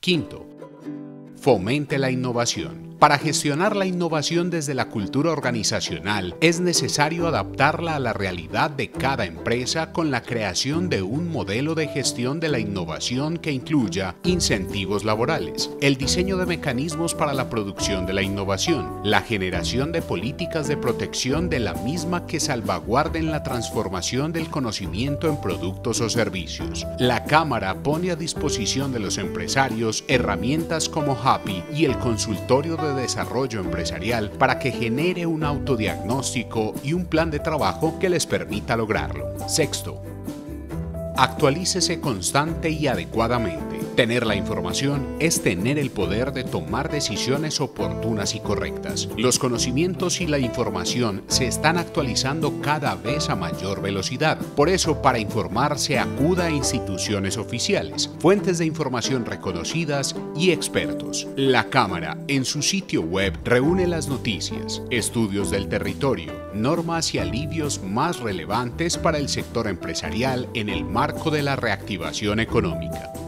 Quinto, fomente la innovación. Para gestionar la innovación desde la cultura organizacional, es necesario adaptarla a la realidad de cada empresa con la creación de un modelo de gestión de la innovación que incluya incentivos laborales, el diseño de mecanismos para la producción de la innovación, la generación de políticas de protección de la misma que salvaguarden la transformación del conocimiento en productos o servicios. La Cámara pone a disposición de los empresarios herramientas como HAPI y el consultorio de desarrollo empresarial para que genere un autodiagnóstico y un plan de trabajo que les permita lograrlo. Sexto, actualícese constante y adecuadamente. Tener la información es tener el poder de tomar decisiones oportunas y correctas. Los conocimientos y la información se están actualizando cada vez a mayor velocidad. Por eso, para informarse, acuda a instituciones oficiales, fuentes de información reconocidas y expertos. La Cámara, en su sitio web, reúne las noticias, estudios del territorio, normas y alivios más relevantes para el sector empresarial en el marco de la reactivación económica.